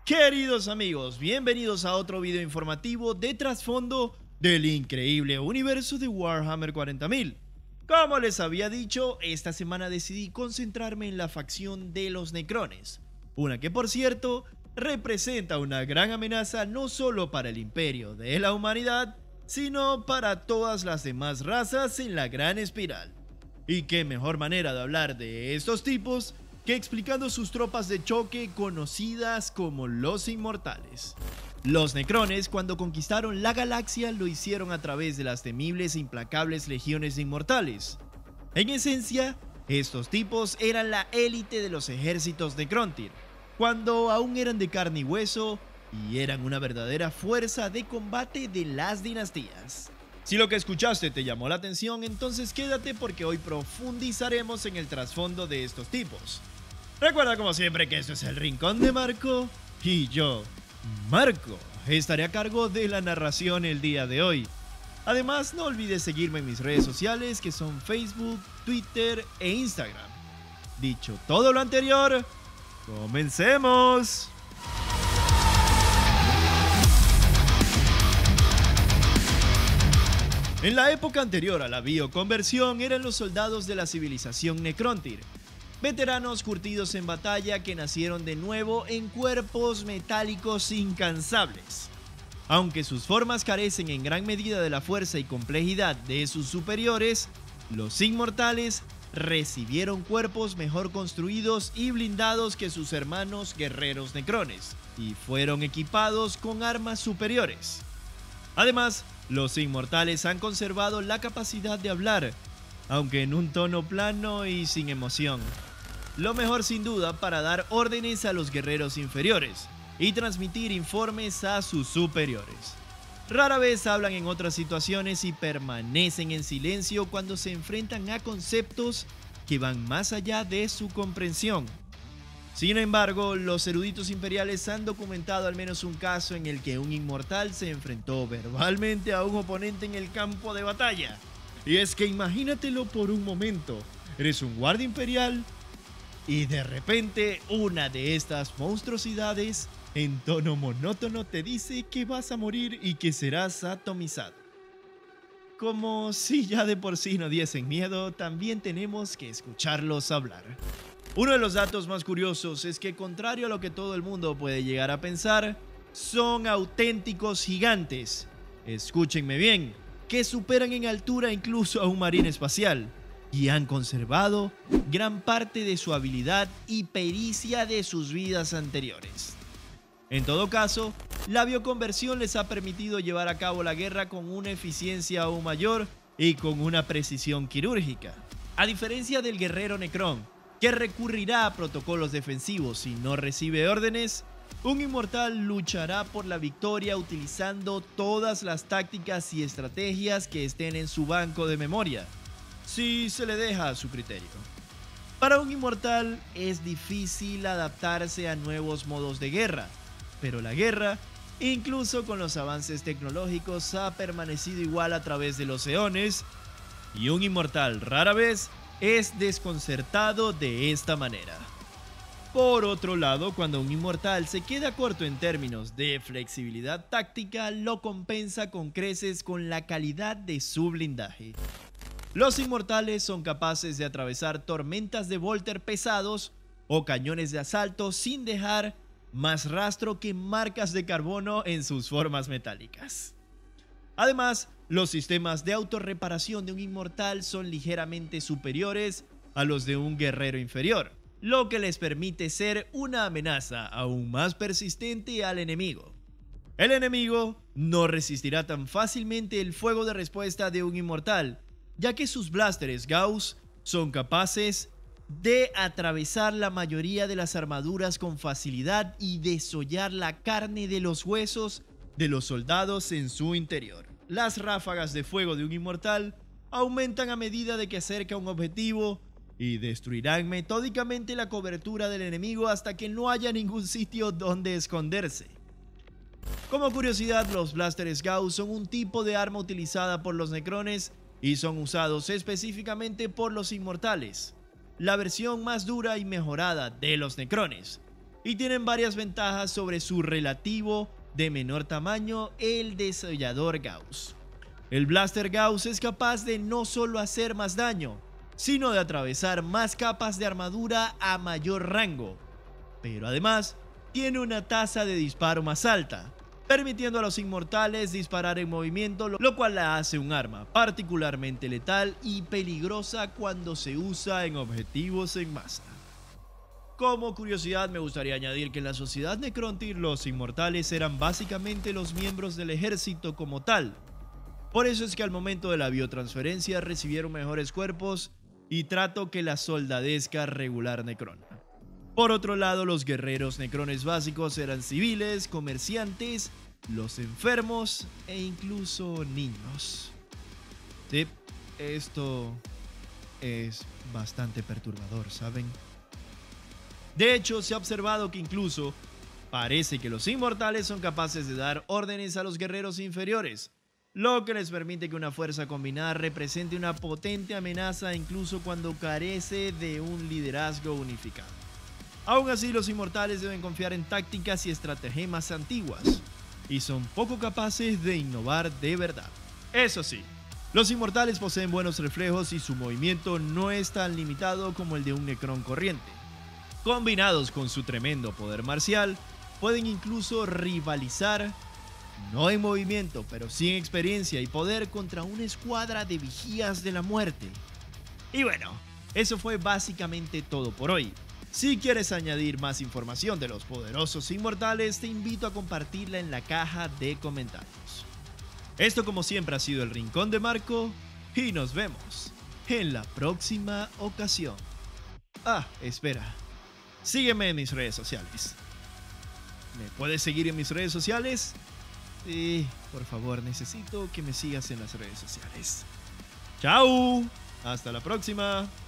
Queridos amigos, bienvenidos a otro video informativo de trasfondo del increíble universo de Warhammer 40.000. Como les había dicho, esta semana decidí concentrarme en la facción de los Necrones, una que por cierto representa una gran amenaza no solo para el imperio de la humanidad, sino para todas las demás razas en la Gran Espiral. Y qué mejor manera de hablar de estos tipos que explicando sus tropas de choque conocidas como los Inmortales. Los Necrones, cuando conquistaron la galaxia, lo hicieron a través de las temibles e implacables legiones de Inmortales. En esencia, estos tipos eran la élite de los ejércitos de Necrontyr, cuando aún eran de carne y hueso y eran una verdadera fuerza de combate de las dinastías. Si lo que escuchaste te llamó la atención, entonces quédate porque hoy profundizaremos en el trasfondo de estos tipos. Recuerda como siempre que esto es el Rincón de Marco y yo, Marco, estaré a cargo de la narración el día de hoy. Además, no olvides seguirme en mis redes sociales que son Facebook, Twitter e Instagram. Dicho todo lo anterior, ¡comencemos! En la época anterior a la bioconversión eran los soldados de la civilización Necrontyr, veteranos curtidos en batalla que nacieron de nuevo en cuerpos metálicos incansables. Aunque sus formas carecen en gran medida de la fuerza y complejidad de sus superiores, los Inmortales recibieron cuerpos mejor construidos y blindados que sus hermanos guerreros necrones, y fueron equipados con armas superiores. Además, los Inmortales han conservado la capacidad de hablar, aunque en un tono plano y sin emoción. Lo mejor sin duda para dar órdenes a los guerreros inferiores y transmitir informes a sus superiores. Rara vez hablan en otras situaciones y permanecen en silencio cuando se enfrentan a conceptos que van más allá de su comprensión. Sin embargo, los eruditos imperiales han documentado al menos un caso en el que un inmortal se enfrentó verbalmente a un oponente en el campo de batalla. Y es que imagínatelo por un momento, eres un guardia imperial y de repente una de estas monstruosidades en tono monótono te dice que vas a morir y que serás atomizado. Como si ya de por sí no diesen miedo, también tenemos que escucharlos hablar. Uno de los datos más curiosos es que, contrario a lo que todo el mundo puede llegar a pensar, son auténticos gigantes. Escúchenme bien, que superan en altura incluso a un marín espacial y han conservado gran parte de su habilidad y pericia de sus vidas anteriores. En todo caso, la bioconversión les ha permitido llevar a cabo la guerra con una eficiencia aún mayor y con una precisión quirúrgica. A diferencia del guerrero Necron, que recurrirá a protocolos defensivos si no recibe órdenes, un inmortal luchará por la victoria utilizando todas las tácticas y estrategias que estén en su banco de memoria, si se le deja a su criterio. Para un inmortal es difícil adaptarse a nuevos modos de guerra, pero la guerra, incluso con los avances tecnológicos, ha permanecido igual a través de los eones, y un inmortal rara vez es desconcertado de esta manera. Por otro lado, cuando un inmortal se queda corto en términos de flexibilidad táctica, lo compensa con creces con la calidad de su blindaje. Los inmortales son capaces de atravesar tormentas de Volter pesados o cañones de asalto sin dejar más rastro que marcas de carbono en sus formas metálicas. Además, los sistemas de autorreparación de un inmortal son ligeramente superiores a los de un guerrero inferior, lo que les permite ser una amenaza aún más persistente al enemigo. El enemigo no resistirá tan fácilmente el fuego de respuesta de un inmortal, ya que sus blasters Gauss son capaces de atravesar la mayoría de las armaduras con facilidad y desollar la carne de los huesos de los soldados en su interior. Las ráfagas de fuego de un inmortal aumentan a medida de que acerca un objetivo y destruirán metódicamente la cobertura del enemigo hasta que no haya ningún sitio donde esconderse. Como curiosidad, los blasters Gauss son un tipo de arma utilizada por los necrones y son usados específicamente por los inmortales, la versión más dura y mejorada de los necrones, y tienen varias ventajas sobre su relativo de menor tamaño, el desollador Gauss. El Blaster Gauss es capaz de no solo hacer más daño, sino de atravesar más capas de armadura a mayor rango, pero además tiene una tasa de disparo más alta, permitiendo a los inmortales disparar en movimiento, lo cual la hace un arma particularmente letal y peligrosa cuando se usa en objetivos en masa. Como curiosidad, me gustaría añadir que en la sociedad Necrontyr los inmortales eran básicamente los miembros del ejército como tal. Por eso es que al momento de la biotransferencia recibieron mejores cuerpos y trato que la soldadesca regular necrona. Por otro lado, los guerreros necrones básicos eran civiles, comerciantes, los enfermos e incluso niños. Sí, esto es bastante perturbador, ¿saben? De hecho, se ha observado que incluso parece que los inmortales son capaces de dar órdenes a los guerreros inferiores, lo que les permite que una fuerza combinada represente una potente amenaza incluso cuando carece de un liderazgo unificado. Aún así, los inmortales deben confiar en tácticas y estratagemas antiguas, y son poco capaces de innovar de verdad. Eso sí, los inmortales poseen buenos reflejos y su movimiento no es tan limitado como el de un Necron corriente. Combinados con su tremendo poder marcial, pueden incluso rivalizar, no en movimiento, pero sí en experiencia y poder contra una escuadra de vigías de la muerte. Y bueno, eso fue básicamente todo por hoy. Si quieres añadir más información de los poderosos inmortales, te invito a compartirla en la caja de comentarios. Esto como siempre ha sido el Rincón de Marco y nos vemos en la próxima ocasión. Espera, sígueme en mis redes sociales. ¿Me puedes seguir en mis redes sociales? Sí, por favor, necesito que me sigas en las redes sociales. ¡Chao! Hasta la próxima.